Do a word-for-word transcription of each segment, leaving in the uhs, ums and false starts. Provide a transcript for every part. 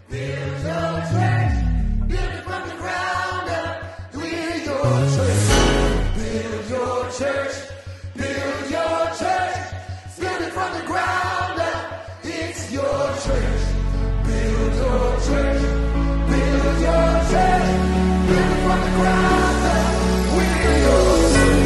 Build your church. Build it from the ground up. We're your church. Build your church. Build your church. Build it from the ground up. It's your church. Build your church. Build your church. Build it from the ground up. We're your church.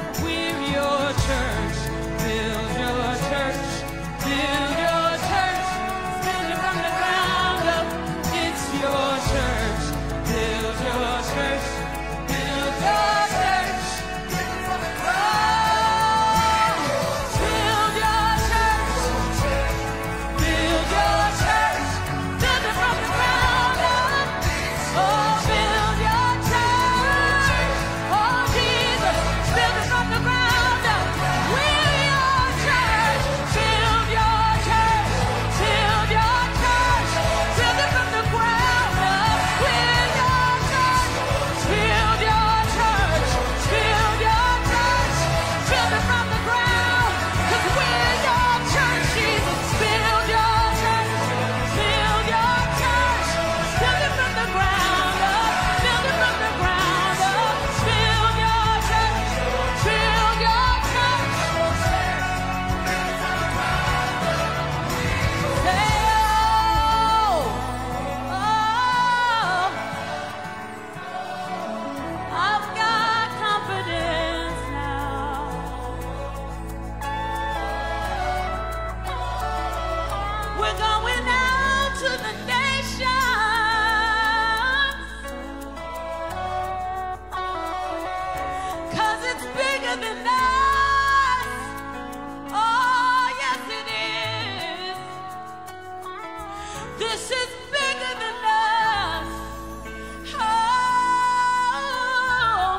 Build your church, build your church, This is bigger than us. Oh,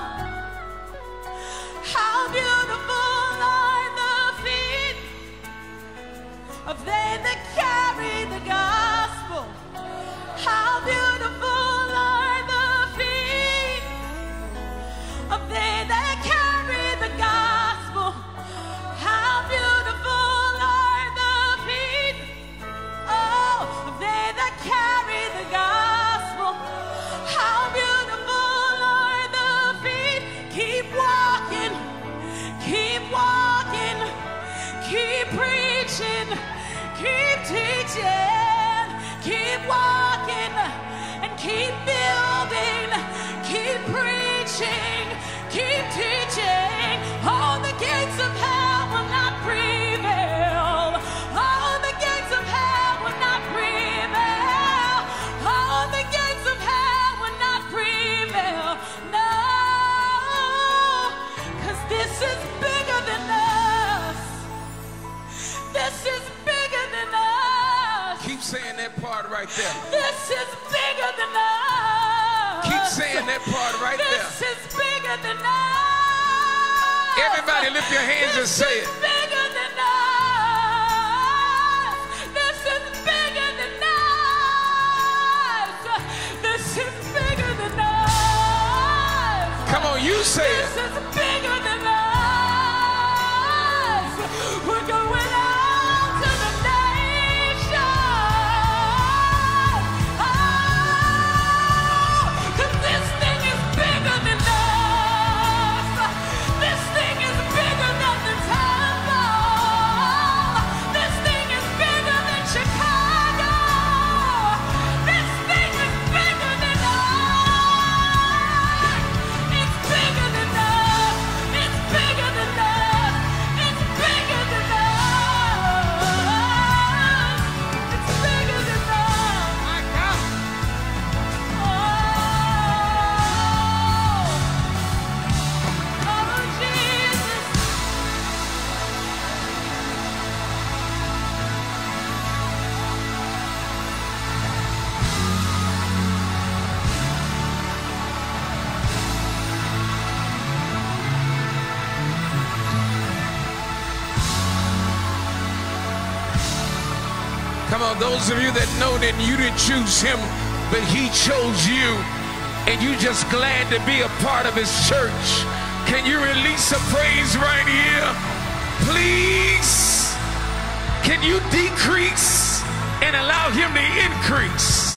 how beautiful are the feet of they that carry the gospel. How beautiful are the feet of they that carry the gospel. How beautiful are the feet, oh, of they that carry the gospel. How beautiful are the feet. Keep walking, keep walking, keep preaching, keep teaching, keep walking and keep building, keep preaching, keep teaching. All the gates of hell will not prevail. All the gates of hell will not prevail. All the gates of hell will not prevail. No, because this is bigger than us. This is bigger than us. Keep saying that part right there. This is bigger than us. Keep saying that part right there. This is bigger than us. Everybody lift your hands and say it. This is bigger than us. This is bigger than us. This is bigger than us. Come on, you say it. This is bigger than us. We're going out to the nation. Oh, 'cause this thing is bigger than us. This thing is bigger than the temple. This thing is bigger than Chicago. This thing is bigger than us. It's bigger than us. It's bigger than us. It's bigger than us. It's bigger than us. My God. Oh, oh Jesus. Come on, those of you that know that you didn't choose him, but he chose you, and you just glad to be a part of his church. Can you release a praise right here? Please. Can you decrease and allow him to increase?